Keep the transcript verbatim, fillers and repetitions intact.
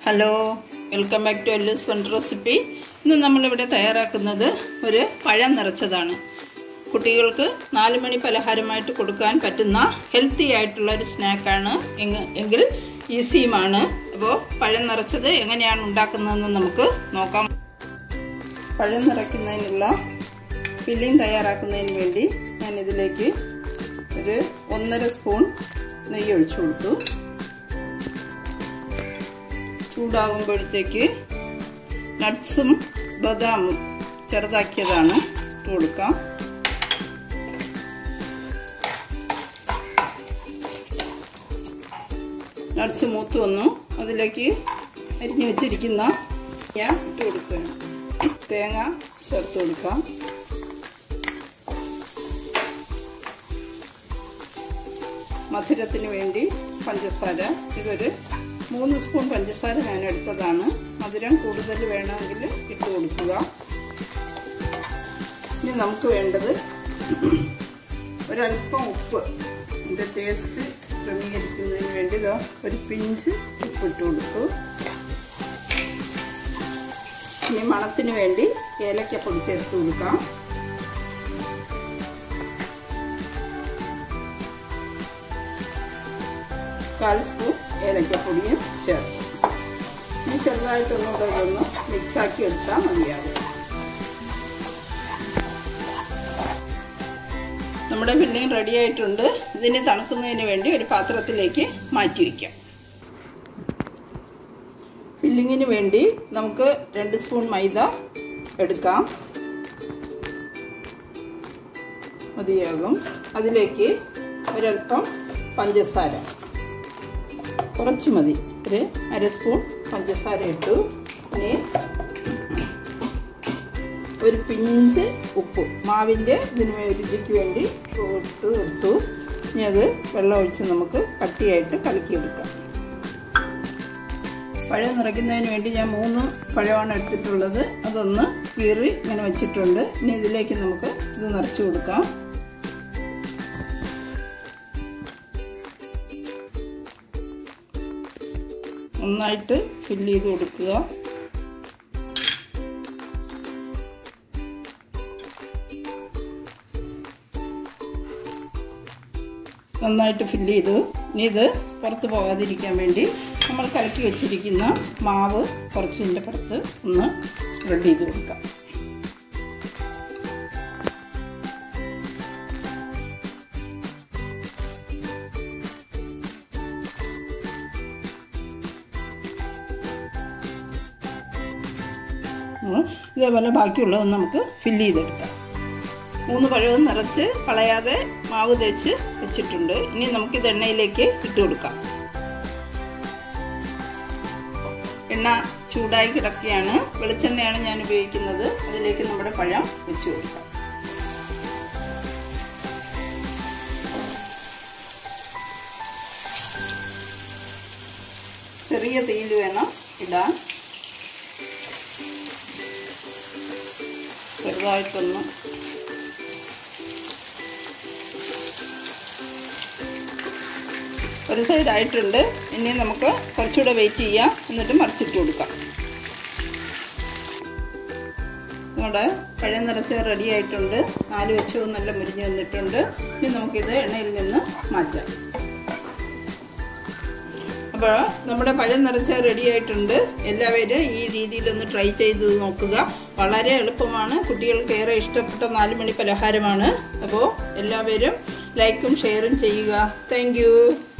Hello, welcome back to Ellu's fun recipe. ഇന്ന് നമ്മളിവിടെ തയ്യാറാക്കുന്നത് ഒരു പഴം നിറച്ചതാണ്. കുട്ടികൾക്ക് നാല് മണി പലഹാരമായിട്ട് കൊടുക്കാൻ പറ്റുന്ന ഹെൽത്തി ആയിട്ടുള്ള ഒരു സ്നാക്കാണ് എങ്കിൽ ഈസിയുമാണ്. അപ്പോൾ പഴം നിറച്ചത് എങ്ങനെയാണ് ഉണ്ടാക്കുന്നതെന്ന് നമുക്ക് നോക്കാം. പഴം നിറയ്ക്കുന്നതിനുള്ള ഫില്ലിംഗ് തയ്യാറാക്കുന്നതിന് വേണ്ടി ഞാൻ ഇതിലേക്ക് ഒരു ഒന്നര സ്പൂൺ നെയ്യ് ഒഴിച്ചു കൊടുത്തു. ചൂടാകുമ്പോഴത്തേക്ക് നട്ട്സും ബദാമും ചെറുതാക്കിയതാണ് ഇട്ട് കൊടുക്കാം. നട്ട്സ് മൂത്ത് വന്നു. അതിലേക്ക് അരിഞ്ഞു വെച്ചിരിക്കുന്ന ഞാൻ ഇട്ട് കൊടുക്കുകയാണ്. തേങ്ങ ചേർത്ത് കൊടുക്കാം. മധുരത്തിന് വേണ്ടി പഞ്ചസാര, ഇതൊരു മൂന്ന് സ്പൂൺ പഞ്ചസാര ഞാൻ എടുത്തതാണ്. മധുരം കൂടുതൽ വേണമെങ്കിൽ ഇട്ട് കൊടുക്കുക. ഇനി നമുക്ക് വേണ്ടത് ഒരല്പം ഉപ്പ്, ഇതിൻ്റെ ടേസ്റ്റ് ക്രമീകരിക്കുന്നതിന് വേണ്ടി ഒരു പിഞ്ച് ഉപ്പ് ഇട്ട് കൊടുത്തു. ഇനി മണത്തിന് വേണ്ടി ഏലക്കപ്പൊടി ചേർത്ത് കൊടുക്കാം. കാൽ സ്പൂൺ ഏലക്കപ്പൊടിയും ചേർത്ത് ഇനി ചെറുതായിട്ടൊന്നുകൂടെ ഒന്ന് മിക്സാക്കി എടുത്താൽ മതിയാകും. നമ്മുടെ ഫില്ലിംഗ് റെഡി ആയിട്ടുണ്ട്. ഇതിന് തണുക്കുന്നതിന് വേണ്ടി ഒരു പാത്രത്തിലേക്ക് മാറ്റി വയ്ക്കാം. ഫില്ലിങ്ങിന് വേണ്ടി നമുക്ക് രണ്ട് സ്പൂൺ മൈദ എടുക്കാം, മതിയാകും. അതിലേക്ക് ഒരൽപ്പം പഞ്ചസാര, കുറച്ച് മതി, ഒരു അര സ്പൂൺ പഞ്ചസാര ഇട്ടു. ഇനി ഒരു പിഞ്ച് ഉപ്പ് മാവിൻ്റെ ഇതിന് രുചിക്ക് വേണ്ടി ഇട്ട് കൊടുത്തു. ഇനി അത് വെള്ളം ഒഴിച്ച് നമുക്ക് കട്ടിയായിട്ട് കലക്കിയെടുക്കാം. പഴം നിറയ്ക്കുന്നതിന് വേണ്ടി ഞാൻ മൂന്ന് പഴമാണ് എടുത്തിട്ടുള്ളത്. അതൊന്ന് കീറി ഇങ്ങനെ വെച്ചിട്ടുണ്ട്. ഇനി ഇതിലേക്ക് നമുക്ക് ഇത് നിറച്ച് കൊടുക്കാം. നന്നായിട്ട് ഫില്ല് ചെയ്ത് കൊടുക്കുക. നന്നായിട്ട് ഫില്ല് ചെയ്തു. ഇനി ഇത് പുറത്ത് പോകാതിരിക്കാൻ വേണ്ടി നമ്മൾ കലക്കി വെച്ചിരിക്കുന്ന മാവ് കുറച്ചിൻ്റെ പുറത്ത് ഒന്ന് സ്പ്രെഡ് ചെയ്ത് കൊടുക്കാം. ഇതേപോലെ ബാക്കിയുള്ളതൊന്ന് നമുക്ക് ഫില്ല് ചെയ്തെടുക്കാം. മൂന്ന് പഴവും നിറച്ച് കളയാതെ മാവ് തേച്ച് വെച്ചിട്ടുണ്ട്. ഇനി നമുക്കിത് എണ്ണയിലേക്ക് ഇട്ട് കൊടുക്കാം. എണ്ണ ചൂടായി കിടക്കുകയാണ്. വെളിച്ചെണ്ണയാണ് ഞാൻ ഉപയോഗിക്കുന്നത്. അതിലേക്ക് നമ്മുടെ പഴം വെച്ച് കൊടുക്കാം. ചെറിയ തീയിൽ വേണം ഇടാൻ. ചെറുതായിട്ടൊന്ന് ഒരു സൈഡ് ആയിട്ടുണ്ട്. ഇനി നമുക്ക് കുറച്ചുകൂടെ വെയിറ്റ് ചെയ്യാം, എന്നിട്ട് മറിച്ചിട്ട് കൊടുക്കാം. നമ്മുടെ പഴം നിറച്ച് റെഡി ആയിട്ടുണ്ട്. നാല് വശവും നല്ല മുരിഞ്ഞ് വന്നിട്ടുണ്ട്. ഇനി നമുക്കിത് എണ്ണയിൽ നിന്ന് മാറ്റാം. അപ്പോൾ നമ്മുടെ പഴം നിറച്ച് റെഡി ആയിട്ടുണ്ട്. എല്ലാവരും ഈ രീതിയിലൊന്ന് ട്രൈ ചെയ്ത് നോക്കുക. വളരെ എളുപ്പമാണ്. കുട്ടികൾക്ക് ഏറെ ഇഷ്ടപ്പെട്ട നാല് മണി പലഹാരമാണ്. അപ്പോൾ എല്ലാവരും ലൈക്കും ഷെയറും ചെയ്യുക. താങ്ക്